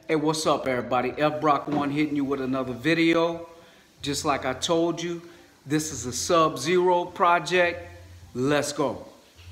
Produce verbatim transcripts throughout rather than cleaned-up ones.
Hey, what's up everybody? F Brock one hitting you with another video. Just like I told you, this is a Sub-Zero project. Let's go.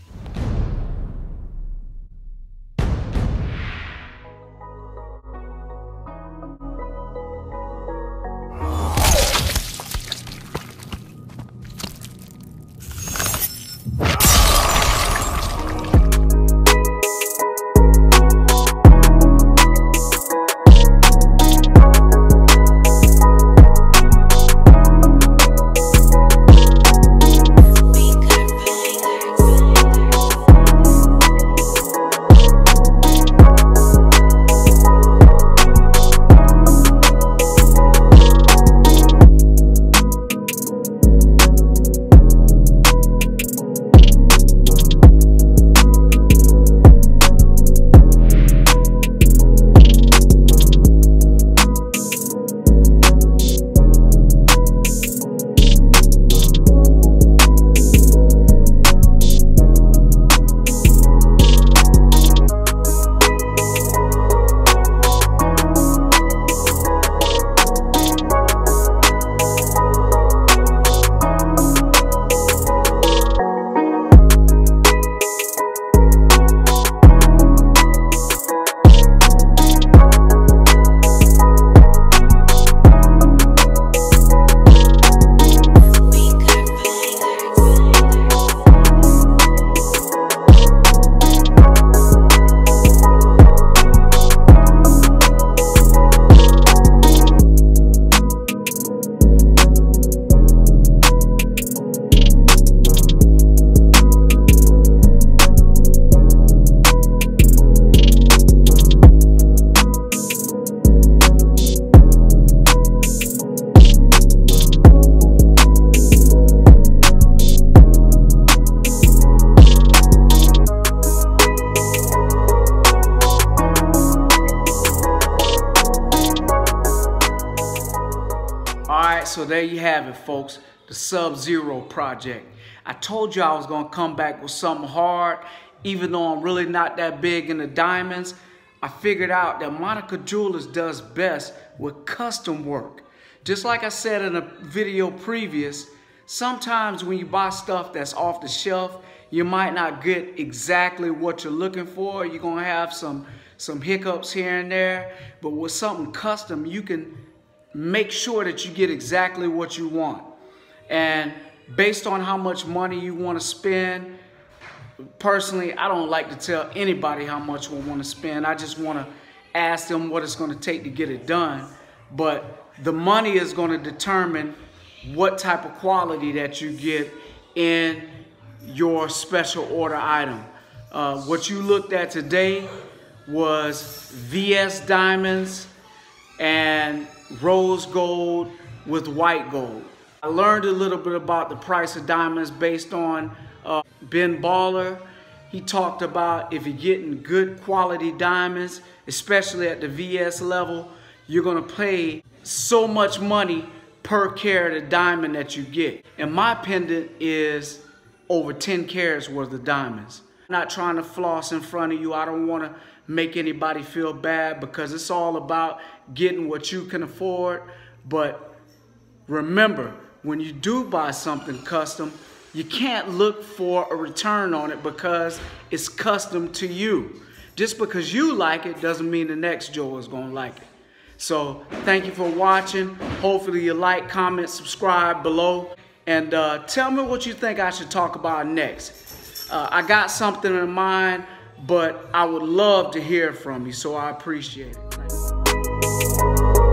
Alright, so there you have it, folks. The Sub-Zero project. I told you I was going to come back with something hard. Even though I'm really not that big into diamonds, I figured out that Monica Jewelers does best with custom work. Just like I said in a video previous, sometimes when you buy stuff that's off the shelf, you might not get exactly what you're looking for. You're going to have some, some hiccups here and there. But with something custom, you can make sure that you get exactly what you want. And based on how much money you want to spend, personally, I don't like to tell anybody how much we want to spend. I just want to ask them what it's going to take to get it done. But the money is going to determine what type of quality that you get in your special order item. Uh, what you looked at today was V S diamonds and rose gold with white gold. I learned a little bit about the price of diamonds based on uh, Ben Baller. He talked about if you're getting good quality diamonds, especially at the V S level, you're gonna pay so much money per carat of diamond that you get. And my pendant is over ten carats worth of diamonds. I'm not trying to floss in front of you. I don't wanna make anybody feel bad because it's all about getting what you can afford. But remember, when you do buy something custom, you can't look for a return on it because it's custom to you. Just because you like it doesn't mean the next Joe is gonna like it. So thank you for watching. Hopefully you like, comment, subscribe below, and uh, tell me what you think I should talk about next. Uh, I got something in mind, but I would love to hear from you, so I appreciate it.